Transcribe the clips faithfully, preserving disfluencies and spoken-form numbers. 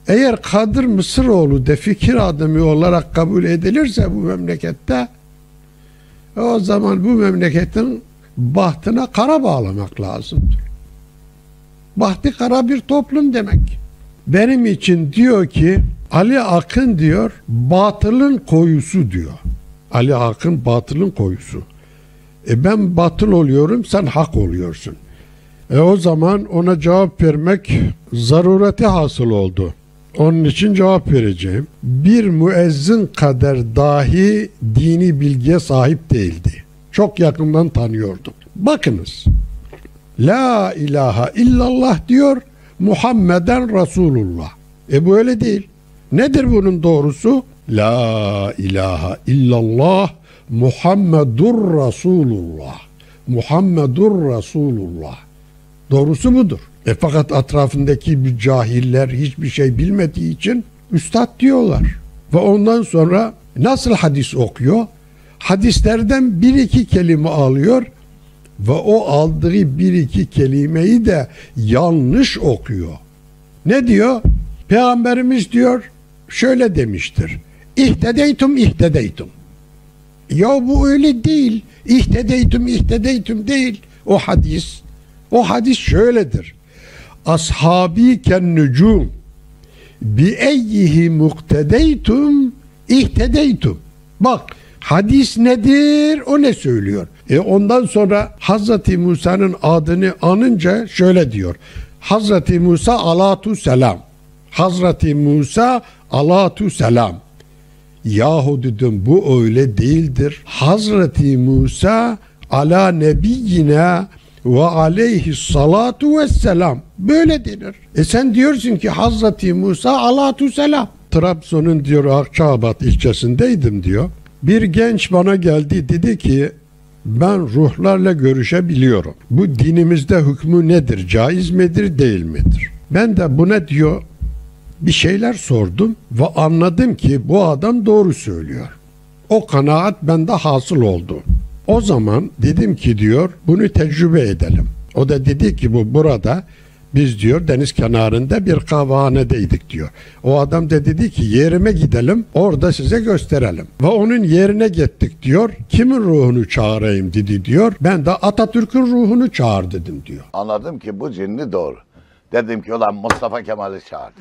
Eğer Kadir Mısıroğlu de fikir adamı olarak kabul edilirse bu memlekette, o zaman bu memleketin bahtına kara bağlamak lazımdır. Bahtı kara bir toplum demek. Benim için diyor ki Ali Akın diyor batılın koyusu diyor. Ali Akın batılın koyusu. E ben batıl oluyorum, sen hak oluyorsun. E o zaman ona cevap vermek zarureti hasıl oldu. Onun için cevap vereceğim. Bir müezzin kadar dahi dini bilgiye sahip değildi. Çok yakından tanıyordum. Bakınız. La ilahe illallah diyor, Muhammeden Resulullah. E bu öyle değil. Nedir bunun doğrusu? La ilahe illallah, Muhammedur Resulullah. Muhammedur Resulullah. Doğrusu budur. E fakat etrafındaki bir cahiller hiçbir şey bilmediği için üstad diyorlar. Ve ondan sonra nasıl hadis okuyor? Hadislerden bir iki kelime alıyor ve o aldığı bir iki kelimeyi de yanlış okuyor. Ne diyor? Peygamberimiz diyor şöyle demiştir. İhtedeytum ihtedeytum. Ya bu öyle değil. İhtedeytum ihtedeytum değil. O hadis. O hadis şöyledir. Ashabi ken nucum bi eyyihi muktedeytum ihtedeytum. Bak hadis nedir? O ne söylüyor? E ondan sonra Hazreti Musa'nın adını anınca şöyle diyor. Hazreti Musa alatu selam. Hazreti Musa alatu selam. Yahu dedim bu öyle değildir. Hazreti Musa ala nebiyyina ve aleyhi salatu vesselam. Böyle denir. E sen diyorsun ki Hazreti Musa alatu selam. Trabzon'un diyor Akçaabat ilçesindeydim diyor. Bir genç bana geldi dedi ki ben ruhlarla görüşebiliyorum. Bu dinimizde hükmü nedir? Caiz midir? Değil midir? Ben de buna diyor bir şeyler sordum ve anladım ki bu adam doğru söylüyor. O kanaat bende hasıl oldu. O zaman dedim ki diyor bunu tecrübe edelim. O da dedi ki bu burada biz diyor deniz kenarında bir kahvehanedeydik diyor. O adam da dedi ki yerime gidelim orada size gösterelim. Ve onun yerine gittik diyor. Kimin ruhunu çağırayım dedi diyor. Ben de Atatürk'ün ruhunu çağır dedim diyor. Anladım ki bu cinli doğru. Dedim ki ulan Mustafa Kemal'i çağırdı.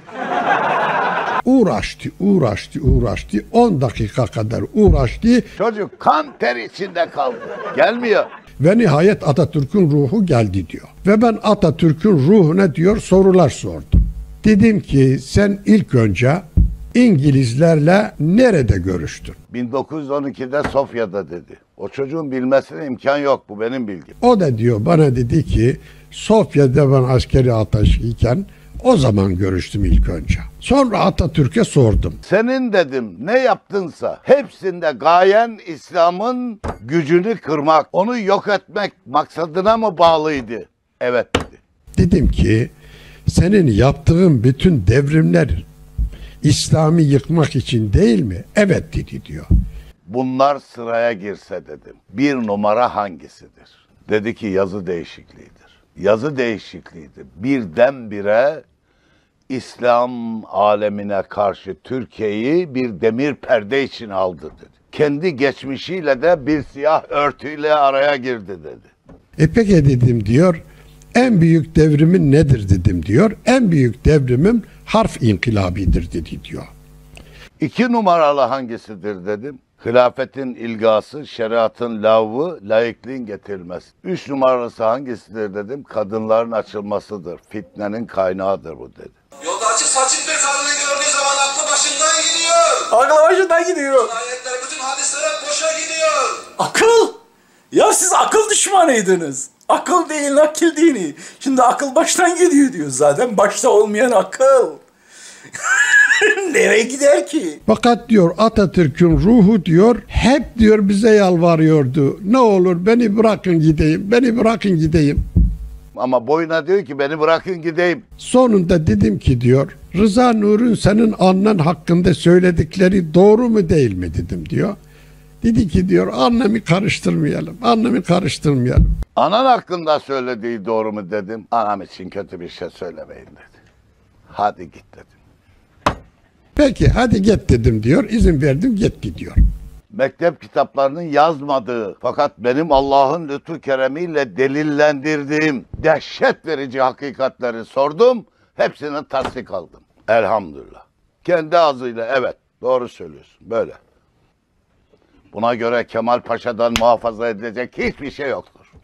Uğraştı, uğraştı, uğraştı. on dakika kadar uğraştı. Çocuk kan ter içinde kaldı. Gelmiyor. Ve nihayet Atatürk'ün ruhu geldi diyor. Ve ben Atatürk'ün ruhuna diyor sorular sordum. Dedim ki sen ilk önce İngilizlerle nerede görüştün? bin dokuz yüz on ikide Sofya'da dedi. O çocuğun bilmesine imkan yok, bu benim bilgim. O da diyor bana dedi ki Sofya'da ben askeri ateşiyken o zaman görüştüm ilk önce. Sonra Atatürk'e sordum. Senin dedim ne yaptınsa hepsinde gayen İslam'ın gücünü kırmak, onu yok etmek maksadına mı bağlıydı? Evet dedi. Dedim ki senin yaptığın bütün devrimler İslam'ı yıkmak için değil mi? Evet dedi diyor. Bunlar sıraya girse dedim. Bir numara hangisidir? Dedi ki yazı değişikliğidir. Yazı değişikliğidir. Birdenbire İslam alemine karşı Türkiye'yi bir demir perde için aldı dedi. Kendi geçmişiyle de bir siyah örtüyle araya girdi dedi. E peki dedim diyor. En büyük devrimin nedir dedim diyor. En büyük devrimim harf inkılabidir dedi diyor. İki numaralı hangisidir dedim. Hilafetin ilgası, şeriatın lavvı, laikliğin getirilmesi. Üç numaralısı hangisidir dedim. Kadınların açılmasıdır. Fitnenin kaynağıdır bu dedi. Yolda açık saçık bir kadını gördüğü zaman aklı başından gidiyor. Aklı başından gidiyor. Ayetler bütün hadisler hep boşa gidiyor. Akıl! Ya siz akıl düşmanıydınız. Akıl değil, nakil dini. Şimdi akıl baştan gidiyor diyor. Zaten başta olmayan akıl. Nereye gider ki? Fakat diyor Atatürk'ün ruhu diyor hep diyor bize yalvarıyordu. Ne olur beni bırakın gideyim, beni bırakın gideyim. Ama boyuna diyor ki beni bırakın gideyim. Sonunda dedim ki diyor Rıza Nur'un senin annen hakkında söyledikleri doğru mu değil mi dedim diyor. Dedi ki diyor annemi karıştırmayalım, annemi karıştırmayalım. Anan hakkında söylediği doğru mu dedim. Anam için kötü bir şey söylemeyin dedi. Hadi git dedim. Peki hadi git dedim diyor. İzin verdim gitti diyor. Mektep kitaplarının yazmadığı fakat benim Allah'ın lütfu keremiyle delillendirdiğim dehşet verici hakikatleri sordum. Hepsini tasdik aldım. Elhamdülillah. Kendi ağzıyla evet doğru söylüyorsun böyle. Buna göre Kemal Paşa'dan muhafaza edilecek hiçbir şey yoktur.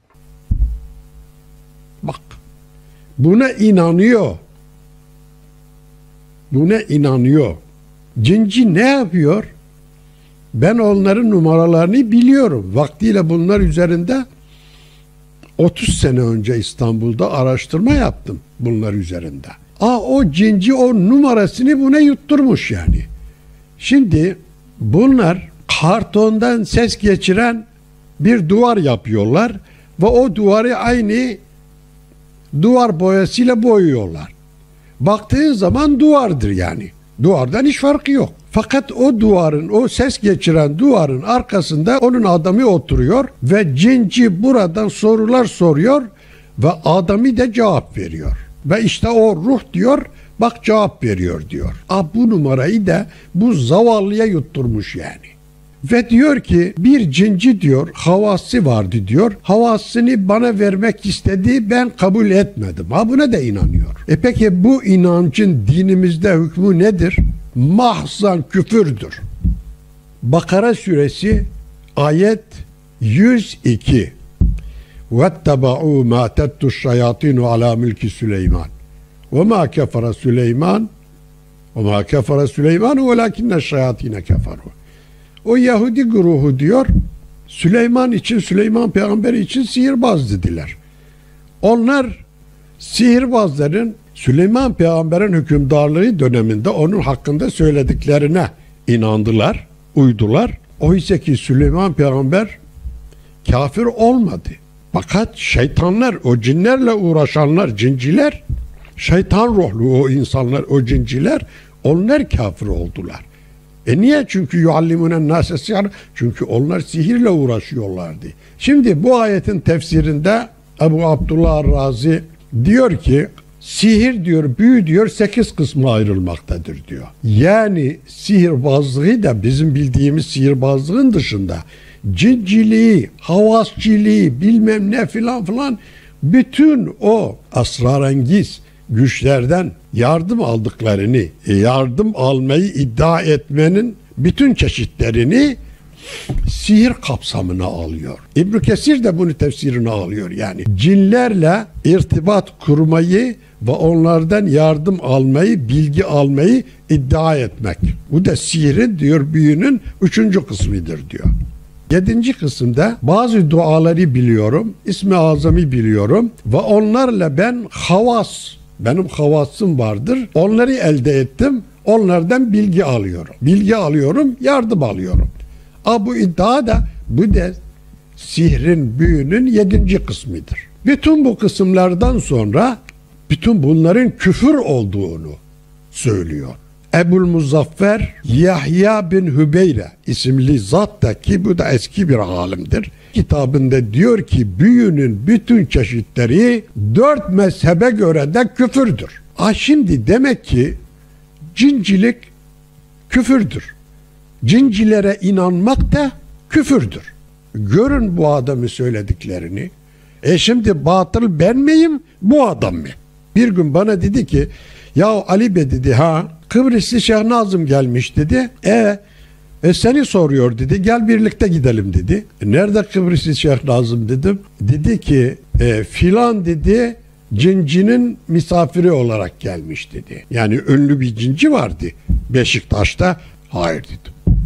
Bak buna inanıyor. Buna inanıyor. Cinci ne yapıyor? Ben onların numaralarını biliyorum. Vaktiyle bunlar üzerinde otuz sene önce İstanbul'da araştırma yaptım bunlar üzerinde. Aa, o cinci o numarasını buna yutturmuş yani. Şimdi bunlar kartondan ses geçiren bir duvar yapıyorlar ve o duvarı aynı duvar boyasıyla boyuyorlar. Baktığın zaman duvardır yani. Duvardan hiç farkı yok. Fakat o duvarın, o ses geçiren duvarın arkasında onun adamı oturuyor ve cinci buradan sorular soruyor ve adamı da cevap veriyor. Ve işte o ruh diyor, bak cevap veriyor diyor. Ah, bu numarayı da bu zavallıya yutturmuş yani. Ve diyor ki bir cinci diyor havası vardı diyor. Havasını bana vermek istedi, ben kabul etmedim. Ha, buna da inanıyor. E peki bu inancın dinimizde hükmü nedir? Mahzan küfürdür. Bakara suresi ayet yüz iki. وَاتَّبَعُوا مَا تَتُّ الشَّيَاطِينُ عَلَى مِلْكِ سُلَيْمَانَ وَمَا كَفَرَ سُلَيْمَانَ وَمَا كَفَرَ سُلَيْمَانُ وَلَكِنَّ الشَّيَاطِينَ كَفَرُوا. O Yahudi grubu diyor, Süleyman için, Süleyman peygamber için sihirbaz dediler. Onlar sihirbazların Süleyman peygamberin hükümdarlığı döneminde onun hakkında söylediklerine inandılar, uydular. Oysa ki Süleyman peygamber kafir olmadı. Fakat şeytanlar, o cinlerle uğraşanlar, cinciler, şeytan ruhlu o insanlar, o cinciler, onlar kafir oldular. E niye? Çünkü yuallimûnen nâse sihr. Çünkü onlar sihirle uğraşıyorlardı. Şimdi bu ayetin tefsirinde Ebu Abdullah Razi diyor ki sihir diyor, büyü diyor sekiz kısma ayrılmaktadır diyor. Yani sihirbazlığı da bizim bildiğimiz sihirbazlığın dışında cinciliği, havasçiliği, bilmem ne filan filan bütün o esrarengiz güçlerden yardım aldıklarını, yardım almayı iddia etmenin bütün çeşitlerini sihir kapsamına alıyor. İbn Kesir de bunu tefsirine alıyor. Yani cinlerle irtibat kurmayı ve onlardan yardım almayı, bilgi almayı iddia etmek. Bu da sihirin diyor, büyünün üçüncü kısmıdır diyor. Yedinci kısımda bazı duaları biliyorum, İsmi Azam'ı biliyorum ve onlarla ben havas, benim havasım vardır, onları elde ettim, onlardan bilgi alıyorum. Bilgi alıyorum, yardım alıyorum. A, bu iddia da, bu da sihrin, büyünün yedinci kısmıdır. Bütün bu kısımlardan sonra bütün bunların küfür olduğunu söylüyor. Ebu'l-Muzaffer Yahya bin Hübeyre isimli zat da, ki bu da eski bir alimdir, kitabında diyor ki büyünün bütün çeşitleri dört mezhebe göre de küfürdür. Ah, şimdi demek ki cincilik küfürdür. Cincilere inanmak da küfürdür. Görün bu adamı söylediklerini. E şimdi batıl ben miyim, bu adam mı? Bir gün bana dedi ki ya Ali Bey dedi, ha Kıbrıslı Şeyh Nazım gelmiş dedi. E, e seni soruyor dedi. Gel birlikte gidelim dedi. E, nerede Kıbrıslı Şeyh Nazım dedim. Dedi ki e, filan dedi cincinin misafiri olarak gelmiş dedi. Yani ünlü bir cinci vardı Beşiktaş'ta. Hayır dedim.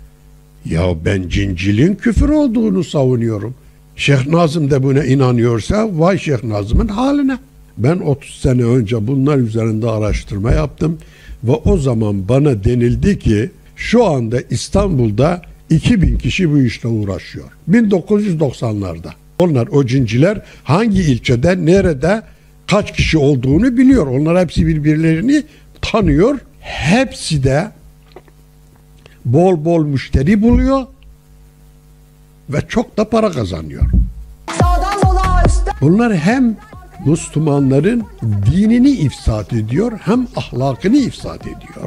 Ya ben cinciliğin küfür olduğunu savunuyorum. Şeyh Nazım da buna inanıyorsa vay Şeyh Nazım'ın haline. Ben otuz sene önce bunlar üzerinde araştırma yaptım ve o zaman bana denildi ki şu anda İstanbul'da iki bin kişi bu işle uğraşıyor. bin dokuz yüz doksanlarda. Onlar, o cinciler hangi ilçede, nerede, kaç kişi olduğunu biliyor. Onlar hepsi birbirlerini tanıyor. Hepsi de bol bol müşteri buluyor ve çok da para kazanıyor. Bunlar hem Müslümanların dinini ifsad ediyor, hem ahlakını ifsad ediyor.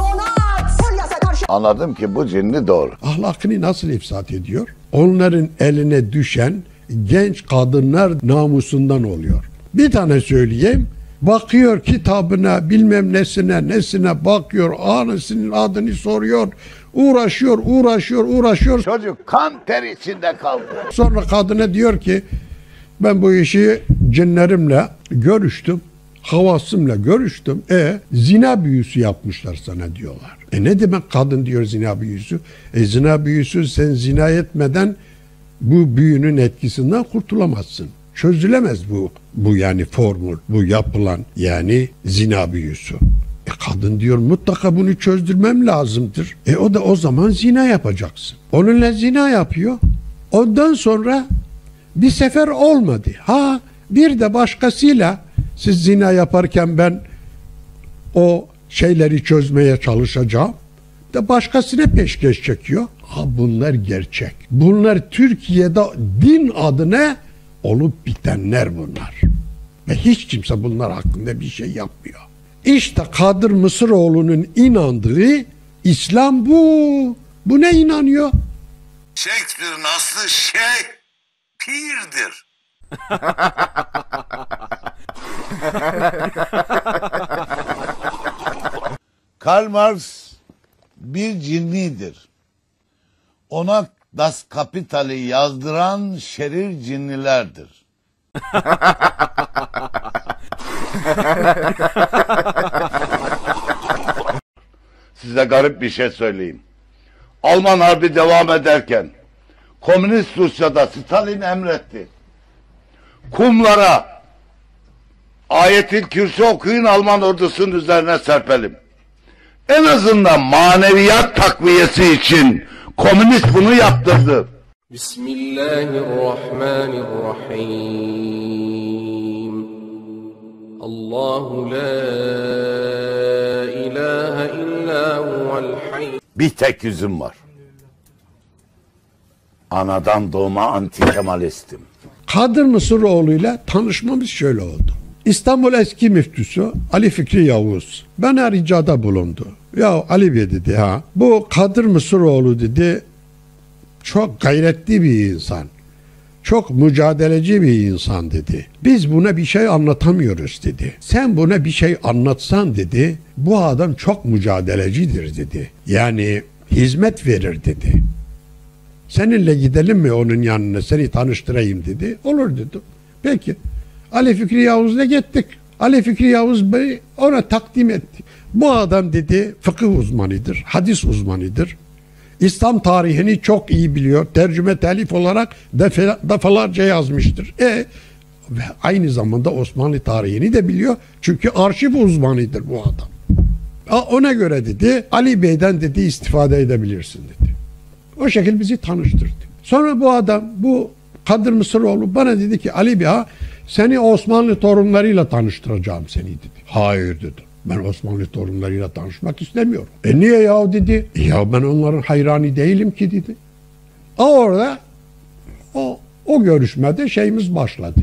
Anladım ki bu cinni doğru. Ahlakını nasıl ifsad ediyor? Onların eline düşen genç kadınlar namusundan oluyor. Bir tane söyleyeyim. Bakıyor kitabına, bilmem nesine, nesine bakıyor, anasının adını soruyor, uğraşıyor, uğraşıyor, uğraşıyor. Çocuk kan ter içinde kaldı. Sonra kadına diyor ki, ben bu işi cinlerimle görüştüm, havasımla görüştüm. E zina büyüsü yapmışlar sana diyorlar. E ne demek kadın diyor zina büyüsü? E zina büyüsü, sen zina etmeden bu büyünün etkisinden kurtulamazsın. Çözülemez bu bu yani formül, bu yapılan yani zina büyüsü. E kadın diyor mutlaka bunu çözdürmem lazımdır. E o da o zaman zina yapacaksın. Onunla zina yapıyor. Ondan sonra bir sefer olmadı. Ha bir de başkasıyla siz zina yaparken ben o şeyleri çözmeye çalışacağım. De başkasına peşkeş çekiyor. Ha bunlar gerçek. Bunlar Türkiye'de din adına olup bitenler bunlar. Ve hiç kimse bunlar hakkında bir şey yapmıyor. İşte Kadir Mısıroğlu'nun inandığı İslam bu. Bu ne inanıyor? Shakespeare'in aslı şey pirdir. Karl Marx bir cinnidir. Ona Das Kapital'i yazdıran şerir cinnilerdir. Size garip bir şey söyleyeyim. Alman Harbi devam ederken Komünist Rusya'da Stalin emretti. Kumlara Ayet-i Kürsi okuyun, Alman ordusunun üzerine serpelim. En azından maneviyat takviyesi için komünist bunu yaptırdı. Bismillahirrahmanirrahim. Allahu la ilahe illa huvel hayy. Bir tek yüzüm var. Anadan doğma anti-Kemalistim. Kadir Mısıroğlu'yla tanışmamız şöyle oldu. İstanbul eski müftüsü Ali Fikri Yavuz bana ricada bulundu. Ya Ali Bey dedi, ha bu Kadir Mısıroğlu dedi çok gayretli bir insan. Çok mücadeleci bir insan dedi. Biz buna bir şey anlatamıyoruz dedi. Sen buna bir şey anlatsan dedi, bu adam çok mücadelecidir dedi. Yani hizmet verir dedi. Seninle gidelim mi onun yanına, seni tanıştırayım dedi. Olur dedim. Peki. Ali Fikri Yavuz'la gittik. Ali Fikri Yavuz Bey ona takdim etti. Bu adam dedi fıkıh uzmanıdır, hadis uzmanıdır. İslam tarihini çok iyi biliyor. Tercüme telif olarak defa, defalarca yazmıştır. E ve aynı zamanda Osmanlı tarihini de biliyor. Çünkü arşiv uzmanıdır bu adam. A, ona göre dedi Ali Bey'den dedi istifade edebilirsin dedi. O şekilde bizi tanıştırdı. Sonra bu adam, bu Kadir Mısıroğlu bana dedi ki Ali Bey, ha, seni Osmanlı torunlarıyla tanıştıracağım seni dedi. Hayır dedim. Ben Osmanlı torunlarıyla tanışmak istemiyorum. E niye ya dedi. E ya ben onların hayranı değilim ki dedi. A orada o, o görüşmede şeyimiz başladı.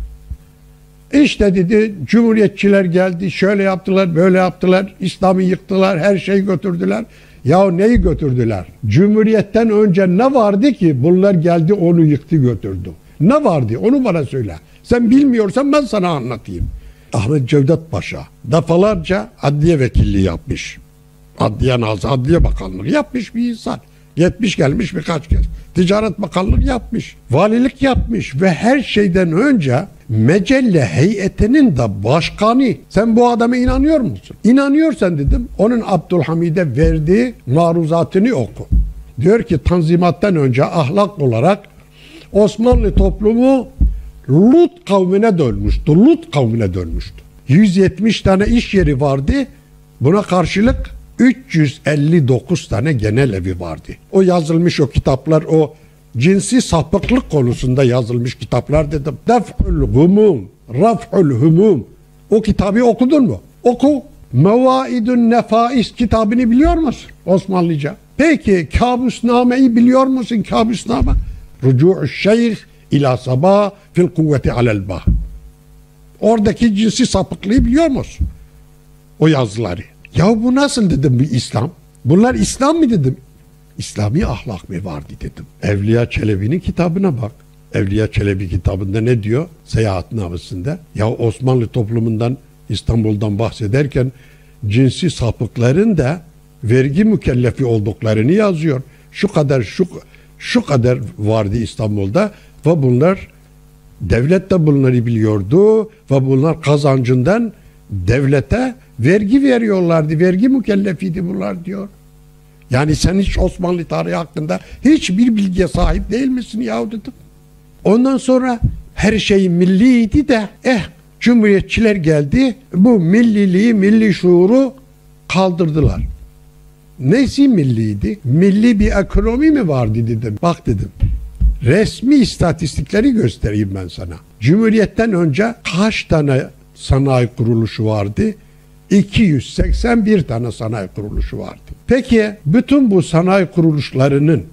İşte dedi Cumhuriyetçiler geldi, şöyle yaptılar, böyle yaptılar, İslam'ı yıktılar, her şeyi götürdüler. Ya neyi götürdüler? Cumhuriyetten önce ne vardı ki bunlar geldi onu yıktı götürdü? Ne vardı? Onu bana söyle. Sen bilmiyorsan ben sana anlatayım. Ahmet Cevdet Paşa defalarca adliye vekilliği yapmış. Adliye Nazı, Adliye Bakanlığı yapmış bir insan. Yetmiş gelmiş birkaç kez. Ticaret Bakanlığı yapmış. Valilik yapmış ve her şeyden önce mecelle heyetinin de başkanı. Sen bu adama inanıyor musun? İnanıyorsan dedim onun Abdülhamid'e verdiği maruzatını oku. Diyor ki Tanzimat'tan önce ahlak olarak Osmanlı toplumu Lut kavmine dönmüştü. Lut kavmine dönmüştü. yüz yetmiş tane iş yeri vardı. Buna karşılık üç yüz elli dokuz tane genel evi vardı. O yazılmış o kitaplar, o cinsi sapıklık konusunda yazılmış kitaplar dedim. Def'ül humum, raf'ül humum. O kitabı okudun mu? Oku. Mevaidun Nefais kitabını biliyor musun Osmanlıca? Peki Kabusname'yi biliyor musun? Kabusname. Rucu'u şeyh ila sabah fil kuvveti alel bah. Oradaki cinsi sapıklığı biliyor musun? O yazıları. Ya bu nasıl dedim bir İslam? Bunlar İslam mı dedim? İslami ahlak mı vardı dedim. Evliya Çelebi'nin kitabına bak. Evliya Çelebi kitabında ne diyor? Seyahatnamesinde. Ya Osmanlı toplumundan, İstanbul'dan bahsederken cinsi sapıkların da vergi mükellefi olduklarını yazıyor. Şu kadar şu şu kadar vardı İstanbul'da ve bunlar devlet de bunları biliyordu ve bunlar kazancından devlete vergi veriyorlardı. Vergi mükellefiydi bunlar diyor. Yani sen hiç Osmanlı tarihi hakkında hiçbir bilgiye sahip değil misin yahu dedim. Ondan sonra her şey milliydi de eh cumhuriyetçiler geldi, bu milliliği, milli şuuru kaldırdılar. Neyse milliydi? Milli bir ekonomi mi vardı dedim. Bak dedim. Resmi istatistikleri göstereyim ben sana. Cumhuriyetten önce kaç tane sanayi kuruluşu vardı? iki yüz seksen bir tane sanayi kuruluşu vardı. Peki bütün bu sanayi kuruluşlarının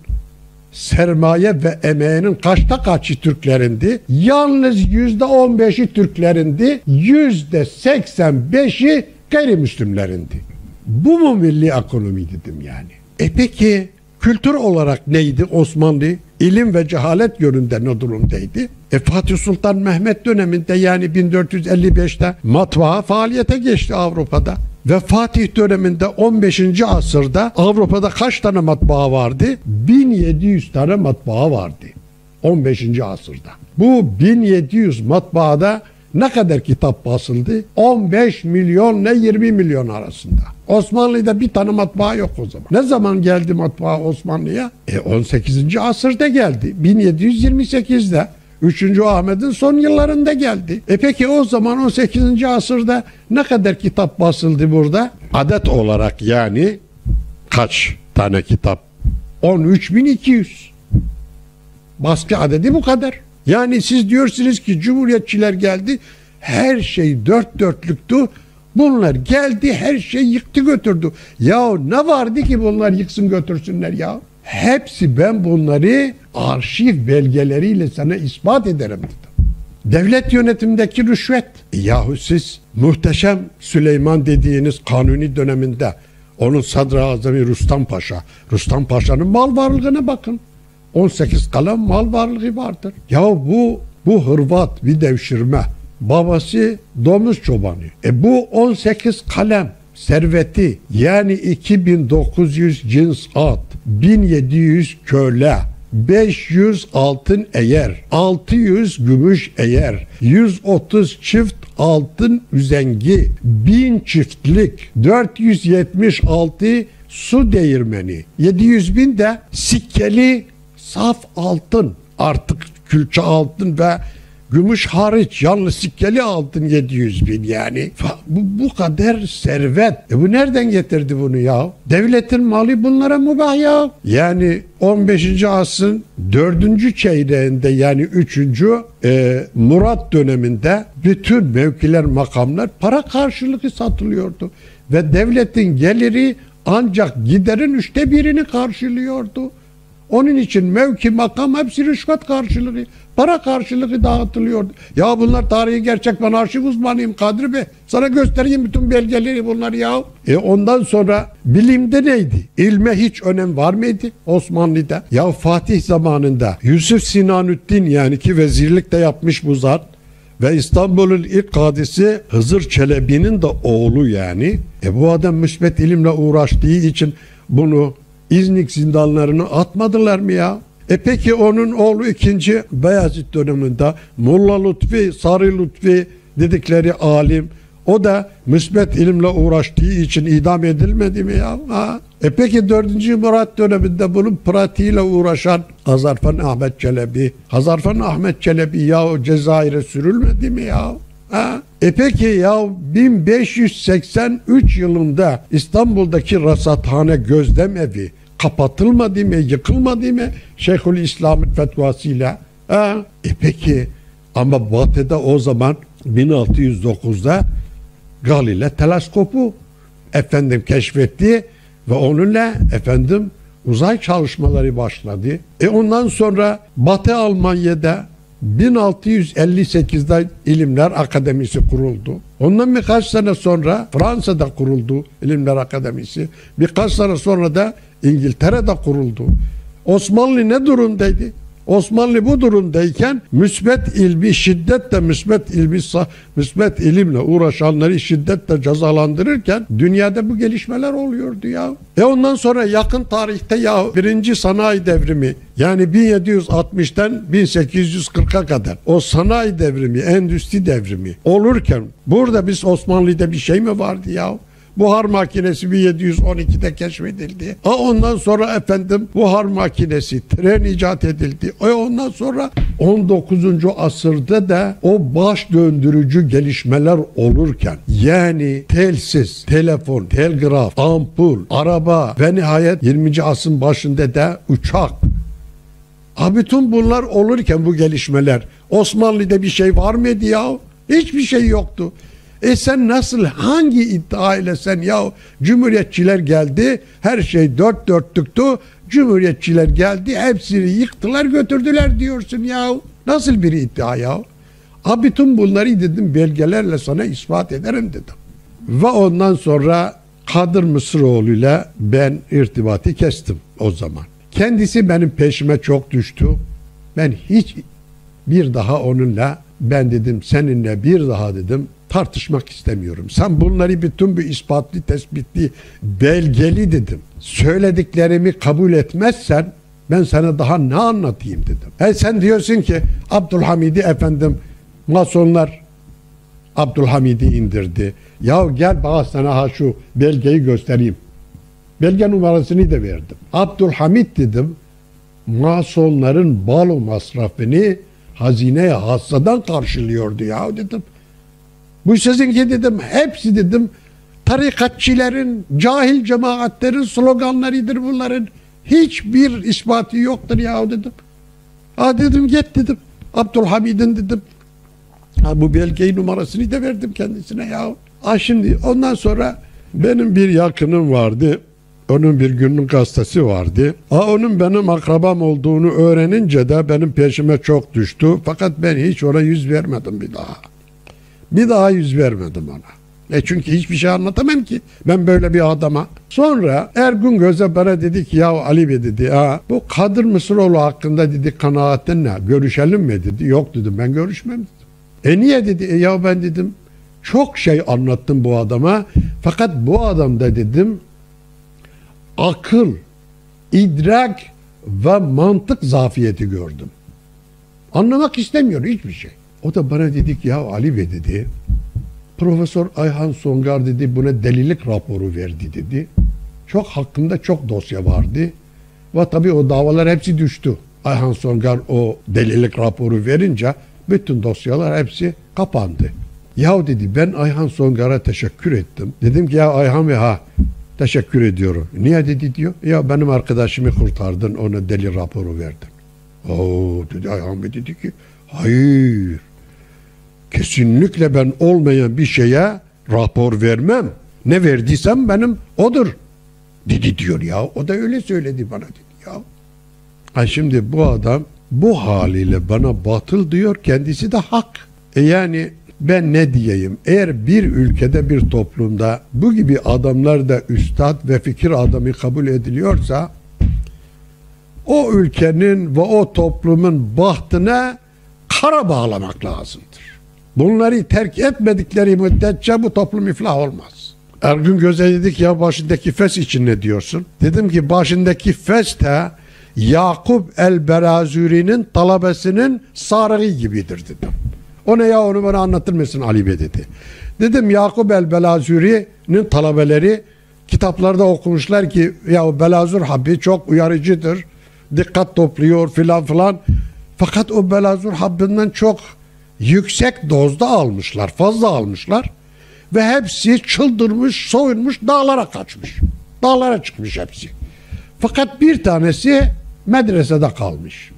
sermaye ve emeğinin kaçta kaçı Türklerindi? Yalnız yüzde on beşi Türklerindi, yüzde seksen beşi gayrimüslimlerindi. Bu mu milli ekonomi dedim yani. E peki kültür olarak neydi Osmanlı? İlim ve cehalet yönünde ne durumdaydı? E Fatih Sultan Mehmet döneminde yani bin dört yüz elli beşte matbaa faaliyete geçti Avrupa'da. Ve Fatih döneminde on beşinci asırda Avrupa'da kaç tane matbaa vardı? bin yedi yüz tane matbaa vardı on beşinci asırda. Bu bin yedi yüz matbaada ne kadar kitap basıldı? on beş milyonla yirmi milyon arasında. Osmanlı'da bir tane matbaa yok o zaman. Ne zaman geldi matbaa Osmanlı'ya? E on sekizinci asırda geldi. bin yedi yüz yirmi sekizde. üçüncü Ahmet'in son yıllarında geldi. E peki o zaman on sekizinci asırda ne kadar kitap basıldı burada? Adet olarak yani kaç tane kitap? on üç bin iki yüz. Baskı adedi bu kadar. Yani siz diyorsunuz ki cumhuriyetçiler geldi, her şey dört dörtlüktü. Bunlar geldi, her şey yıktı götürdü. Ya ne vardı ki bunlar yıksın götürsünler ya? Hepsi ben bunları arşiv belgeleriyle sana ispat ederim dedim. Devlet yönetimindeki rüşvet. Yahu siz Muhteşem Süleyman dediğiniz Kanuni döneminde onun Sadrazamı Rüstem Paşa, Rüstem Paşa'nın mal varlığına bakın. on sekiz kalem mal varlığı vardır. Ya bu bu Hırvat bir devşirme. Babası domuz çobanı. E bu on sekiz kalem serveti yani iki bin dokuz yüz cins at, bin yedi yüz köle, beş yüz altın eyer, altı yüz gümüş eyer, yüz otuz çift altın üzengi, bin çiftlik, dört yüz yetmiş altı su değirmeni, yedi yüz bin de sikkeli saf altın, artık külçe altın ve gümüş hariç yalnız sikkeli altın yedi yüz bin yani. Bu, bu kadar servet. E bu nereden getirdi bunu ya? Devletin malı bunlara mübah ya. Yani on beşinci asrın dördüncü çeyreğinde yani üçüncü E, Murat döneminde bütün mevkiler, makamlar para karşılığı satılıyordu. Ve devletin geliri ancak giderin üçte birini karşılıyordu. Onun için mevki, makam hepsi rüşvet karşılığı, para karşılığı dağıtılıyordu. Ya bunlar tarihi gerçek, ben arşiv uzmanıyım Kadri Bey. Sana göstereyim bütün belgeleri bunlar ya. E ondan sonra bilimde neydi? İlme hiç önem var mıydı Osmanlı'da? Ya Fatih zamanında Yusuf Sinanüddin yani ki vezirlik de yapmış bu zat ve İstanbul'un ilk kadisi Hızır Çelebi'nin de oğlu yani. E bu adam müsbet ilimle uğraştığı için bunu İznik zindanlarını atmadılar mı ya? E peki onun oğlu ikinci Beyazıt döneminde Molla Lütfi, Sarı Lütfi dedikleri alim, o da müsbet ilimle uğraştığı için idam edilmedi mi ya? Ha? E peki dördüncü Murat döneminde bunun pratiğiyle uğraşan Hazarfen Ahmet Çelebi, Hazarfen Ahmet Çelebi ya Cezayir'e sürülmedi mi ya? Ha? E peki ya bin beş yüz seksen üç yılında İstanbul'daki rasathane gözlem evi kapatılmadı mı, yıkılmadı mı Şeyhülislam'ın fetvasıyla? Ha? E peki ama Batı'da o zaman bin altı yüz dokuzda Galile teleskopu efendim keşfetti ve onunla efendim uzay çalışmaları başladı. E ondan sonra Batı Almanya'da bin altı yüz elli sekizde İlimler Akademisi kuruldu. Ondan birkaç sene sonra Fransa'da kuruldu İlimler Akademisi. Birkaç sene sonra da İngiltere'de kuruldu. Osmanlı ne durumdaydı? Osmanlı bu durumdayken müsbet ilmi şiddetle müsbet ilmi müsbet ilimle uğraşanları şiddetle cezalandırırken dünyada bu gelişmeler oluyordu ya. E ondan sonra yakın tarihte ya birinci sanayi devrimi, yani bin yedi yüz altmıştan bin sekiz yüz kırka kadar o sanayi devrimi, endüstri devrimi olurken burada biz Osmanlı'da bir şey mi vardı ya? Buhar makinesi bin yedi yüz on ikide keşfedildi. A ondan sonra efendim buhar makinesi, tren icat edildi. E ondan sonra on dokuzuncu asırda da o baş döndürücü gelişmeler olurken, yani telsiz, telefon, telgraf, ampul, araba ve nihayet yirminci asrın başında da uçak. A bütün bunlar olurken bu gelişmeler, Osmanlı'da bir şey var mıydı ya? Hiçbir şey yoktu. E sen nasıl, hangi iddia ile sen ya Cumhuriyetçiler geldi, her şey dört dörtlüktü, Cumhuriyetçiler geldi, hepsini yıktılar götürdüler diyorsun ya. Nasıl bir iddia ya? Ha bütün bunları dedim belgelerle sana ispat ederim dedim. Ve ondan sonra Kadir Mısıroğlu ile ben irtibatı kestim o zaman. Kendisi benim peşime çok düştü. Ben hiç bir daha onunla, ben dedim seninle bir daha dedim tartışmak istemiyorum. Sen bunları bütün bir ispatlı, tespitli, belgeli dedim. Söylediklerimi kabul etmezsen ben sana daha ne anlatayım dedim. E sen diyorsun ki Abdülhamid'i efendim masonlar Abdülhamid'i indirdi. Ya gel bana sana ha şu belgeyi göstereyim. Belge numarasını da verdim. Abdülhamid dedim masonların balo masrafını hazine-i hassadan karşılıyordu ya dedim. Bu sizinki dedim hepsi dedim tarikatçilerin, cahil cemaatlerin sloganlarıdır bunların. Hiçbir ispatı yoktur ya dedim. Ha dedim git dedim. Abdülhamid'in dedim. Ha bu belgeyi numarasını da verdim kendisine ya. Ha şimdi ondan sonra benim bir yakınım vardı. Onun bir günlük hastası vardı. Ha onun benim akrabam olduğunu öğrenince de benim peşime çok düştü. Fakat ben hiç ona yüz vermedim bir daha. Bir daha yüz vermedim ona. E çünkü hiçbir şey anlatamam ki ben böyle bir adama. Sonra Ergun Göz'e bana dedi ki ya Ali Bey dedi ha bu Kadir Mısıroğlu hakkında dedi kanaatin ne? Görüşelim mi dedi. Yok dedim ben görüşmem dedim. E niye dedi? E ya ben dedim çok şey anlattım bu adama. Fakat bu adamda dedim akıl, idrak ve mantık zafiyeti gördüm. Anlamak istemiyor hiçbir şey. O da bana dedi ki ya Ali Bey dedi Profesör Ayhan Songar dedi buna delilik raporu verdi dedi. Çok hakkında çok dosya vardı. Ve tabii o davalar hepsi düştü. Ayhan Songar o delilik raporu verince bütün dosyalar hepsi kapandı. Ya dedi ben Ayhan Songar'a teşekkür ettim. Dedim ki ya Ayhan Bey ha teşekkür ediyorum. Niye dedi diyor. Ya benim arkadaşımı kurtardın ona deli raporu verdin. Oo dedi Ayhan Bey dedi ki hayır. Kesinlikle ben olmayan bir şeye rapor vermem. Ne verdiysem benim odur. Dedi diyor ya. O da öyle söyledi bana dedi ya. Ha şimdi bu adam bu haliyle bana batıl diyor. Kendisi de hak. E yani ben ne diyeyim? Eğer bir ülkede bir toplumda bu gibi adamlar da üstad ve fikir adamı kabul ediliyorsa o ülkenin ve o toplumun bahtına kara bağlamak lazımdır. Bunları terk etmedikleri müddetçe bu toplum iflah olmaz. Ergun Göz'e dedik ya başındaki fes için ne diyorsun? Dedim ki başındaki fes de Yakup el-Berazuri'nin talebesinin sarığı gibidir dedim. O ne ya onu bana anlatır mısın Ali Bey dedi. Dedim Yakup el-Berazuri'nin talebeleri kitaplarda okumuşlar ki ya Belazur Habbi çok uyarıcıdır. Dikkat topluyor filan filan. Fakat o Belazur Habbi'nden çok yüksek dozda almışlar, fazla almışlar ve hepsi çıldırmış, soyunmuş, dağlara kaçmış. Dağlara çıkmış hepsi. Fakat bir tanesi medresede kalmış.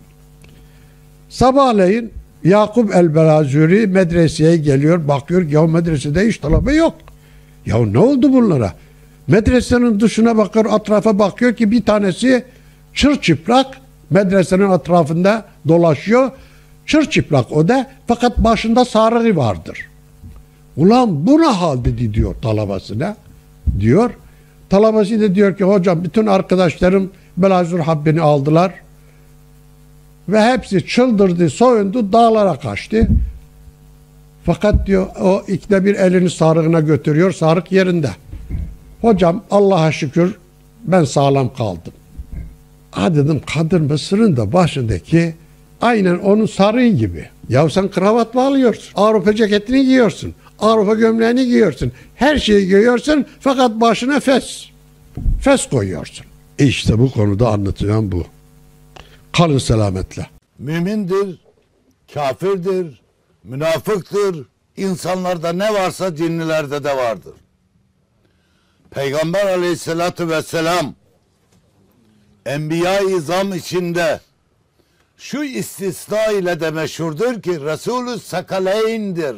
Sabahleyin Yakup el-Berazuri medreseye geliyor, bakıyor ki ya medresede hiç talebe yok. Ya ne oldu bunlara? Medresenin dışına bakıyor, etrafa bakıyor ki bir tanesi çırçıplak medresenin etrafında dolaşıyor. Çırçıplak o da, fakat başında sarığı vardır. Ulan bu ne hal dedi diyor talabasına. Diyor. Talabası da diyor ki hocam bütün arkadaşlarım Belazur Habbini aldılar. Ve hepsi çıldırdı, soyundu, dağlara kaçtı. Fakat diyor o ikide bir elini sarığına götürüyor, sarık yerinde. Hocam Allah'a şükür ben sağlam kaldım. Ha dedim, Kadir Mısır'ın da başındaki aynen onun sarığı gibi. Ya sen kravat bağlıyorsun, Avrupa ceketini giyiyorsun, Avrupa gömleğini giyiyorsun, her şeyi giyiyorsun fakat başına fes, fes koyuyorsun. E işte bu konuda anlatılan bu. Kalın selametle. Mümindir, kafirdir, münafıktır. İnsanlarda ne varsa cinlilerde de vardır. Peygamber aleyhissalatü vesselam Enbiya-i İzam içinde şu istisna ile de meşhurdur ki Resulü Sakaleyn'dir.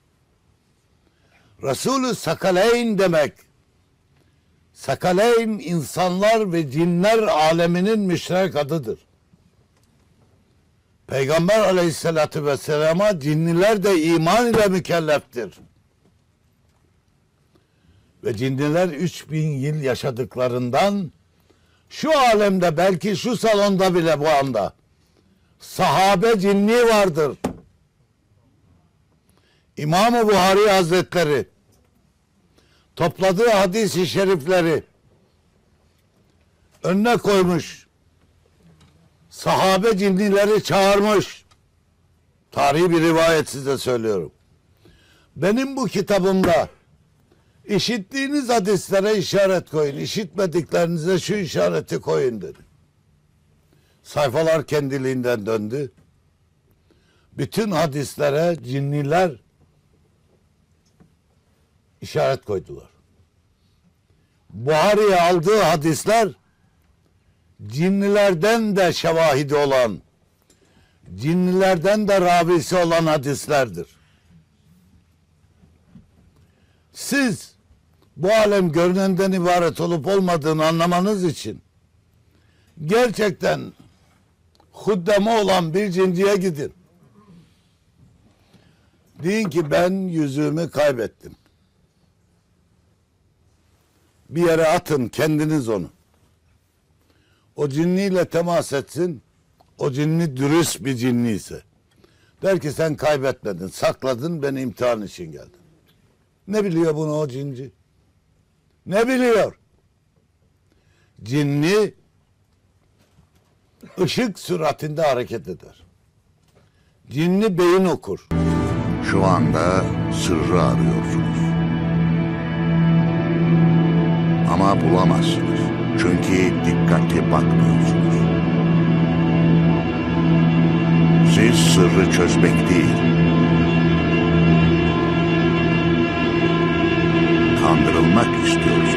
Resulü Sakaleyn demek, Sakaleyn insanlar ve cinler aleminin müşterek adıdır. Peygamber aleyhissalatü vesselama cinniler de iman ile mükelleftir. Ve cinniler üç bin yıl yaşadıklarından şu alemde, belki şu salonda bile bu anda sahabe cinni vardır. İmam-ı Buhari Hazretleri topladığı hadis-i şerifleri önüne koymuş. Sahabe cinnileri çağırmış. Tarihi bir rivayet size söylüyorum. Benim bu kitabımda işittiğiniz hadislere işaret koyun, işitmediklerinize şu işareti koyun dedi. Sayfalar kendiliğinden döndü. Bütün hadislere cinniler işaret koydular. Buhari'ye aldığı hadisler cinnilerden de şevahidi olan, cinnilerden de ravisi olan hadislerdir. Siz bu alem görünenden ibaret olup olmadığını anlamanız için gerçekten huddeme olan bir cinciye gidin. Deyin ki ben yüzüğümü kaybettim. Bir yere atın kendiniz onu. O cinniyle temas etsin. O cinni dürüst bir cinni ise. Der ki sen kaybetmedin, sakladın, beni imtihan için geldin. Ne biliyor bunu o cinci? Ne biliyor? Cinni ışık süratinde hareket eder. Cinni beyin okur. Şu anda sırrı arıyorsunuz. Ama bulamazsınız. Çünkü dikkatli bakmıyorsunuz. Siz sırrı çözmek değil, kandırılmak istiyorsunuz.